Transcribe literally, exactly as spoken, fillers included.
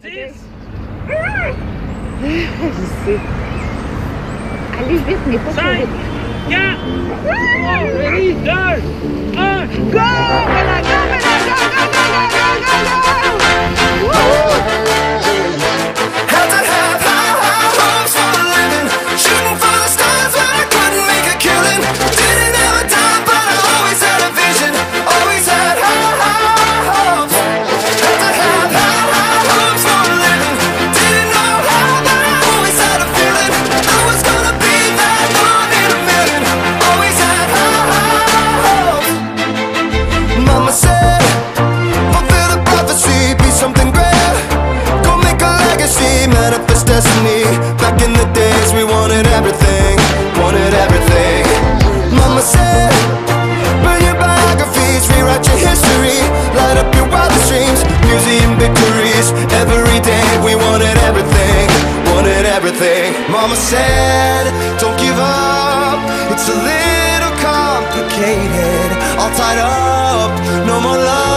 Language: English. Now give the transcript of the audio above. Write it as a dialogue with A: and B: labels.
A: this?
B: Je sais. Allez vite, mais pas trop vite.
A: quatre, trois, ready, deux, un, go!
B: Bella, go, Bella, go, go, go, go, go, go, go! Woo!
C: Had to have high, high hopes for a living, shooting for the stars when I couldn't make a killing. Didn't have a time, but I always had a vision, always had high, high hopes. Had to have high, high hopes for a living, didn't know how, but I always had a feeling I was gonna be that one in a million. Always had high, high hopes. Mama said, fulfill the prophecy, be something great, go make a legacy, manifest destiny. Back in the days we wanted everything, wanted everything. Mama said, burn your biographies, rewrite your history, light up your wildest dreams, museum victories. Every day we wanted everything, wanted everything. Mama said, don't give up, it's a little complicated, all tied up, no more love.